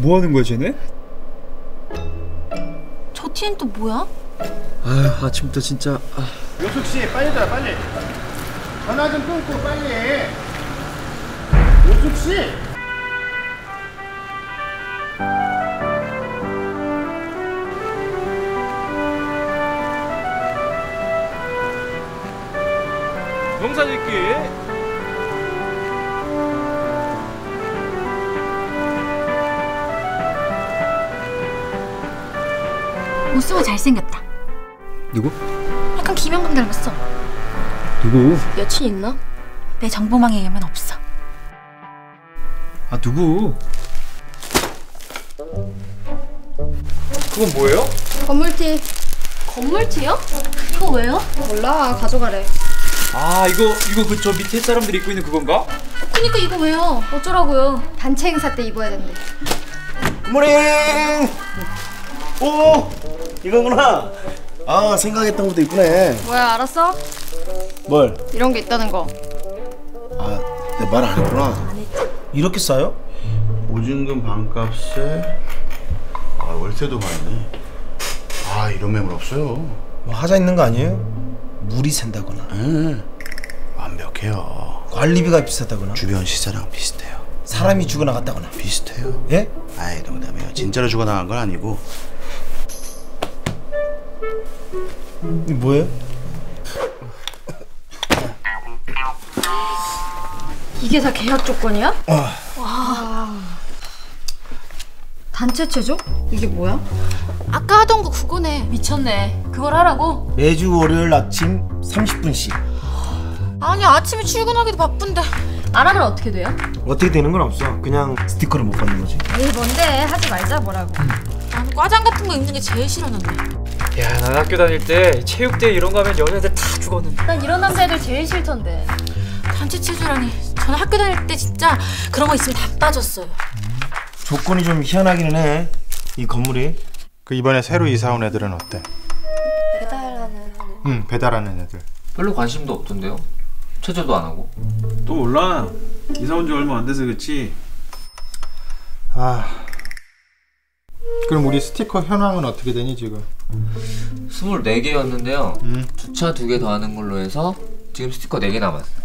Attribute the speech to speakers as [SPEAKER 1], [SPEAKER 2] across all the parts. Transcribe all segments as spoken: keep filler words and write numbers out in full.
[SPEAKER 1] 뭐 하는 거야 쟤네?
[SPEAKER 2] 저 티는 또 뭐야?
[SPEAKER 1] 아휴 아침부터 진짜. 아.
[SPEAKER 3] 요숙씨 빨리다 빨리. 전화 좀 끊고 빨리 해. 요숙씨.
[SPEAKER 4] 농사 짓기.
[SPEAKER 2] 모습은 잘생겼다.
[SPEAKER 1] 누구?
[SPEAKER 2] 약간 김영근 닮았어.
[SPEAKER 1] 누구?
[SPEAKER 2] 여친 있나? 내 정보망에 의하면 없어.
[SPEAKER 1] 아 누구? 그건 뭐예요?
[SPEAKER 5] 건물티.
[SPEAKER 2] 건물티요? 이거 왜요?
[SPEAKER 5] 몰라, 가져가래.
[SPEAKER 1] 아 이거 이거 그 저 밑에 사람들이 입고 있는 그건가?
[SPEAKER 2] 그니까 이거 왜요?
[SPEAKER 5] 어쩌라고요? 단체 행사 때 입어야 된대.
[SPEAKER 3] 굿모닝. 오 이거구나. 아 생각했던 것도 이쁘네.
[SPEAKER 5] 뭐야, 알았어?
[SPEAKER 3] 뭘?
[SPEAKER 5] 이런 게 있다는 거.
[SPEAKER 3] 아 내 말 안 했구나. 이렇게 싸요?
[SPEAKER 6] 보증금 반값에 아 월세도 많네. 아 이런 매물 없어요.
[SPEAKER 3] 뭐 하자 있는 거 아니에요? 물이 샌다거나.
[SPEAKER 6] 응. 완벽해요.
[SPEAKER 3] 관리비가 비싸다거나.
[SPEAKER 6] 주변 시세랑 비슷해요.
[SPEAKER 3] 사람이 죽어나갔다거나.
[SPEAKER 6] 비슷해요.
[SPEAKER 3] 예?
[SPEAKER 6] 아이 농담이에요. 진짜로 죽어나간 건 아니고.
[SPEAKER 3] 이게 뭐예요?
[SPEAKER 5] 이게 다 계약 조건이야?
[SPEAKER 3] 아.
[SPEAKER 5] 와. 단체 체조? 이게 뭐야?
[SPEAKER 2] 아까 하던 거 그거네. 미쳤네. 그걸 하라고?
[SPEAKER 3] 매주 월요일 아침 삼십 분씩.
[SPEAKER 2] 아니 아침에 출근하기도 바쁜데. 안 하면 어떻게 돼요?
[SPEAKER 3] 어떻게 되는 건 없어. 그냥 스티커를 못 받는 거지.
[SPEAKER 5] 에이, 뭔데? 하지 말자, 뭐라고.
[SPEAKER 2] 나는 과장 같은 거 입는 게 제일 싫었는데.
[SPEAKER 1] 야, 난 학교 다닐 때 체육대회 이런 거 하면 여자애들 다 죽었는데.
[SPEAKER 5] 난 이런 남자애들 제일 싫던데.
[SPEAKER 2] 단체 체조라니. 저는 학교 다닐 때 진짜 그런 거 있으면 다 빠졌어요.
[SPEAKER 3] 조건이 좀 희한하기는 해. 이 건물이.
[SPEAKER 6] 그 이번에 새로 이사 온 애들은 어때?
[SPEAKER 5] 배달하는.
[SPEAKER 6] 응 배달하는 애들.
[SPEAKER 7] 별로 관심도 없던데요? 체조도 안 하고.
[SPEAKER 4] 또 몰라. 이사 온 지 얼마 안 돼서 그렇지.
[SPEAKER 6] 아 그럼 우리 스티커 현황은 어떻게 되니 지금?
[SPEAKER 7] 스물네 개였는데요.
[SPEAKER 6] 음.
[SPEAKER 7] 주차 두 개 더 하는 걸로 해서 지금 스티커 네 개 남았어요.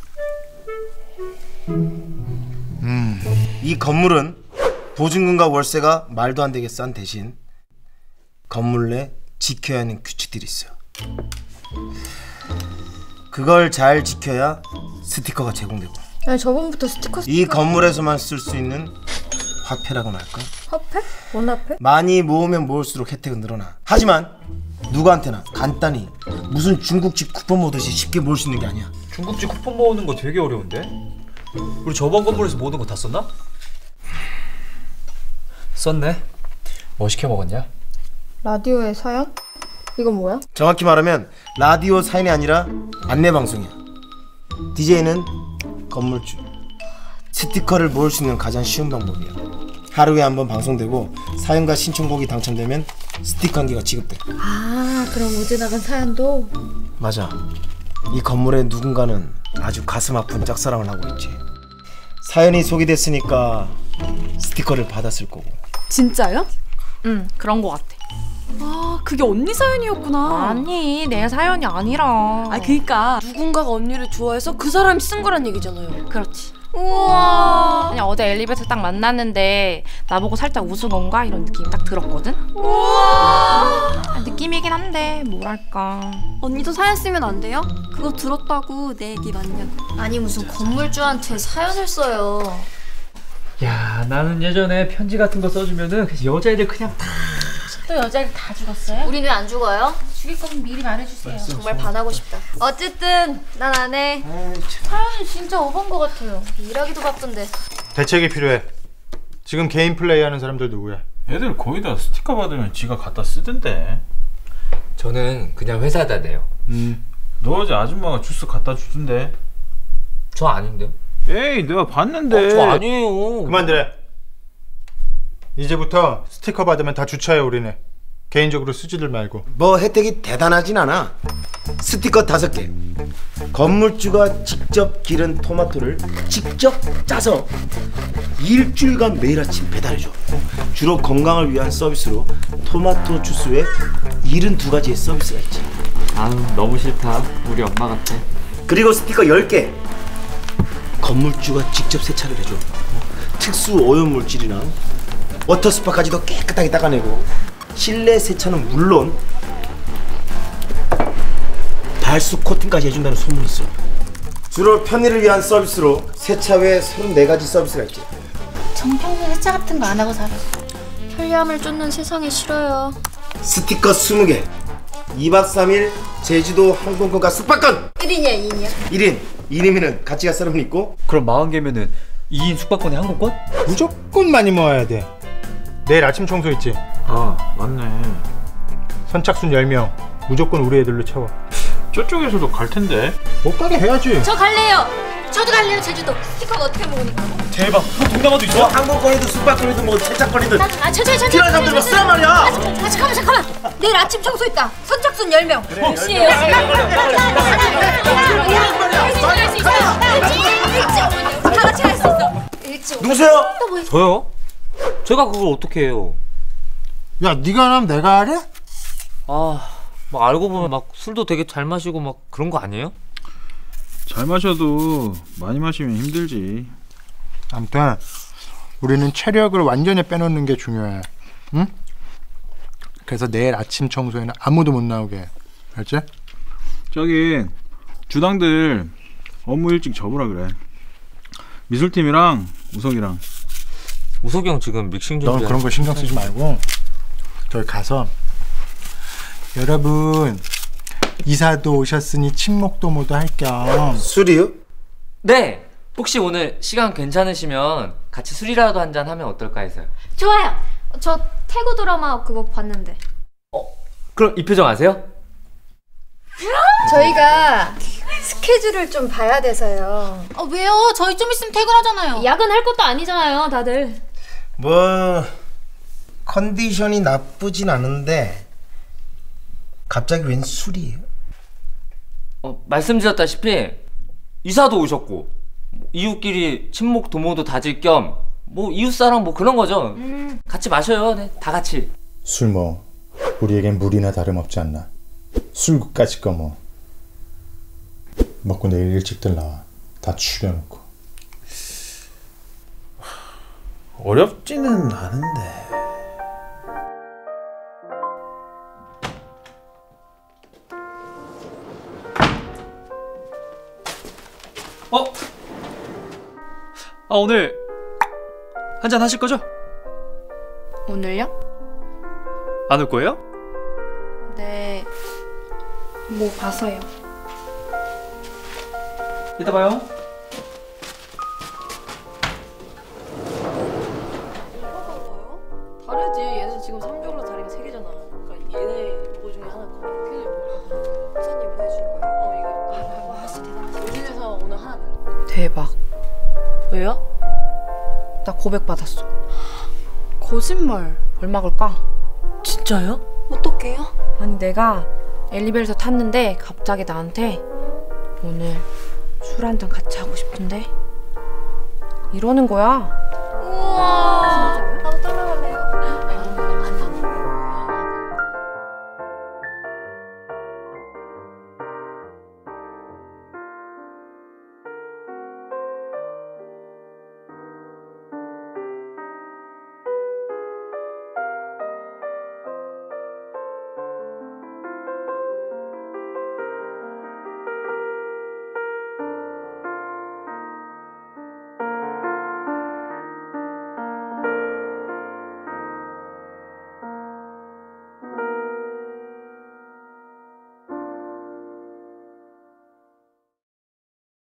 [SPEAKER 6] 음.
[SPEAKER 3] 이 건물은 보증금과 월세가 말도 안 되게 싼 대신 건물 내 지켜야 하는 규칙들이 있어요. 그걸 잘 지켜야 스티커가 제공되고.
[SPEAKER 5] 아니, 저번부터 스티커 스티커.
[SPEAKER 3] 이 건물에서만 쓸 수 있는 화폐라고나 할까?
[SPEAKER 5] 화폐? 뭔 화폐?
[SPEAKER 3] 많이 모으면 모을수록 혜택은 늘어나. 하지만 누구한테나 간단히 무슨 중국집 쿠폰 모으듯이 쉽게 모을 수 있는 게 아니야.
[SPEAKER 1] 중국집 쿠폰 모으는 거 되게 어려운데? 우리 저번 건물에서 모든 거 다 썼나? 썼네. 뭐 시켜 먹었냐?
[SPEAKER 5] 라디오의 사연? 이건 뭐야?
[SPEAKER 3] 정확히 말하면 라디오 사연이 아니라 안내방송이야. 디제이는 건물주. 스티커를 모을 수 있는 가장 쉬운 방법이야. 하루에 한 번 방송되고 사연과 신청곡이 당첨되면 스티커 한 개가 지급돼.
[SPEAKER 5] 아, 그럼 어제 나간 사연도?
[SPEAKER 3] 맞아. 이 건물에 누군가는 아주 가슴 아픈 짝사랑을 하고 있지. 사연이 소개됐으니까 스티커를 받았을 거고.
[SPEAKER 8] 진짜요?
[SPEAKER 2] 응, 그런 거 같아.
[SPEAKER 8] 아, 그게 언니 사연이었구나.
[SPEAKER 2] 아니, 내 사연이 아니라.
[SPEAKER 8] 아, 그니까 누군가가 언니를 좋아해서 그 사람이 쓴 거란 얘기잖아요.
[SPEAKER 2] 그렇지.
[SPEAKER 8] 우와.
[SPEAKER 2] 그냥 어제 엘리베이터 딱 만났는데 나보고 살짝 웃은 건가? 이런 느낌이 딱 들었거든?
[SPEAKER 8] 우와.
[SPEAKER 2] 아, 느낌이긴 한데 뭐랄까.
[SPEAKER 8] 언니도 사연 쓰면 안 돼요? 그거 들었다고 내 얘기 맞냐고.
[SPEAKER 5] 아니, 무슨 건물주한테 사연을 써요.
[SPEAKER 1] 야, 나는 예전에 편지 같은 거 써주면은 여자애들 그냥 다.
[SPEAKER 2] 또 여자애들 다 죽었어요?
[SPEAKER 5] 우린 왜 안 죽어요?
[SPEAKER 2] 죽일 거면 미리 말해주세요.
[SPEAKER 5] 정말 반하고 싶다. 어쨌든 난 안 해.
[SPEAKER 2] 사연이 진짜 어반 거 같아요.
[SPEAKER 5] 일하기도 바쁜데.
[SPEAKER 6] 대책이 필요해. 지금 개인 플레이하는 사람들 누구야?
[SPEAKER 4] 애들 거의 다 스티커 받으면 지가 갖다 쓰던데.
[SPEAKER 7] 저는 그냥 회사에다 내요.
[SPEAKER 4] 음. 너 어제 아줌마가 주스 갖다 주던데.
[SPEAKER 7] 저 아닌데요?
[SPEAKER 4] 에이 내가 봤는데.
[SPEAKER 7] 어, 저 아니에요.
[SPEAKER 6] 그만들래. 이제부터 스티커 받으면 다 주차해 우리네. 개인적으로 쓰지들 말고.
[SPEAKER 3] 뭐 혜택이 대단하진 않아. 스티커 다섯 개. 건물주가 직접 기른 토마토를 직접 짜서 일주일간 매일 아침 배달해줘. 주로 건강을 위한 서비스로 토마토 주스에 칠십이 가지의 서비스가 있지.
[SPEAKER 1] 아유 너무 싫다. 우리 엄마 같아.
[SPEAKER 3] 그리고 스티커 열 개. 건물주가 직접 세차를 해줘. 특수 오염물질이나 워터스파까지도 깨끗하게 닦아내고, 실내 세차는 물론 발수 코팅까지 해준다는 소문이 있어. 주로 편의를 위한 서비스로 세차 외에 서른네 가지 서비스가 있지.
[SPEAKER 5] 정평균 세차 같은 거 안 하고 살아. 편리함을 쫓는 세상이 싫어요.
[SPEAKER 3] 스티커 스무 개. 이 박 삼 일 제주도 항공권과 숙박권.
[SPEAKER 5] 일 인이야 이 인이야?
[SPEAKER 3] 일 인. 일 인이면 같이 갈 사람은 있고.
[SPEAKER 1] 그럼 마흔 개면은 이 인 숙박권에 항공권?
[SPEAKER 6] 무조건 많이 모아야 돼. 내일 아침 청소 있지?
[SPEAKER 4] 아 맞네.
[SPEAKER 6] 선착순 열 명 무조건 우리 애들로 채워.
[SPEAKER 4] 저쪽에서도 갈 텐데.
[SPEAKER 6] 못 가게 해야지.
[SPEAKER 5] 저 갈래요. 저도 갈래요 제주도. 스티커가 어떻게 먹으니까?
[SPEAKER 1] 대박. 그럼 동남아도 있어?
[SPEAKER 3] 뭐 항공권이든 숙박권이든 뭐 세차권이든
[SPEAKER 5] 아 천천히 천천히.
[SPEAKER 3] 필요한 사람들 뭐 쓰란 말이야.
[SPEAKER 5] 아, 아 잠깐만 잠깐만. 내일 아침 청소 있다. 선착순 열 명. 혹시예요? 다 같이 갈 수 있어. 일찍.
[SPEAKER 3] 누구세요?
[SPEAKER 1] 저요? 제가 그걸 어떻게 해요?
[SPEAKER 6] 야, 네가 안 하면 내가 하래?
[SPEAKER 1] 아, 막 알고 보면 막 술도 되게 잘 마시고 막 그런 거 아니에요?
[SPEAKER 4] 잘 마셔도 많이 마시면 힘들지.
[SPEAKER 6] 아무튼 우리는 체력을 완전히 빼놓는 게 중요해. 응? 그래서 내일 아침 청소에는 아무도 못 나오게 해. 알지?
[SPEAKER 4] 저기 주당들 업무 일찍 접으라 그래. 미술팀이랑 우석이랑.
[SPEAKER 1] 우석이 형 지금 믹싱 준비.
[SPEAKER 6] 넌 그런 거 신경 쓰지 말고 저기 가서 여러분 이사도 오셨으니 친목도 모두 할 겸.
[SPEAKER 3] 술이요?
[SPEAKER 7] 네! 혹시 오늘 시간 괜찮으시면 같이 술이라도 한잔 하면 어떨까 해서요.
[SPEAKER 5] 좋아요. 저 태국 드라마 그거 봤는데.
[SPEAKER 7] 그럼 이 표정 아세요?
[SPEAKER 5] 저희가 스케줄을 좀 봐야 돼서요.
[SPEAKER 9] 아 왜요? 저희 좀 있으면 퇴근하잖아요.
[SPEAKER 5] 야근할 것도 아니잖아요, 다들.
[SPEAKER 3] 뭐 컨디션이 나쁘진 않은데 갑자기 웬 술이에요?
[SPEAKER 7] 어, 말씀드렸다시피 이사도 오셨고 뭐 이웃끼리 친목 도모도 다질 겸 뭐 이웃사랑 뭐 그런 거죠.
[SPEAKER 5] 음.
[SPEAKER 7] 같이 마셔요. 네, 다 같이.
[SPEAKER 6] 술 뭐 우리에겐 물이나 다름없지 않나. 술국까지 거 뭐 먹고 내일 일찍들 나와. 다 죽여놓고.
[SPEAKER 4] 어렵지는 않은데.
[SPEAKER 1] 어? 아 오늘 한잔 하실 거죠?
[SPEAKER 2] 오늘요?
[SPEAKER 1] 안 올 거예요?
[SPEAKER 2] 네. 뭐 봐서요.
[SPEAKER 1] 이따 봐요.
[SPEAKER 8] 다르지. 얘네 지금 삼 개월로 다리가 세 개잖아. 그러니까 얘네 로고 중에 하나 큰일 뭐 회사님 보내주신 거예요. 어 이거 아, 와 진짜 대단하시다. 요즘에서 오늘 하나 큰.
[SPEAKER 2] 대박.
[SPEAKER 8] 왜요?
[SPEAKER 2] 나 고백 받았어. 거짓말. 얼마 걸까?
[SPEAKER 8] 진짜요?
[SPEAKER 5] 어떡해요?
[SPEAKER 2] 아니 내가 엘리베이터 탔는데 갑자기 나한테 오늘 술 한잔 같이 하고 싶은데 이러는 거야.
[SPEAKER 5] 우와.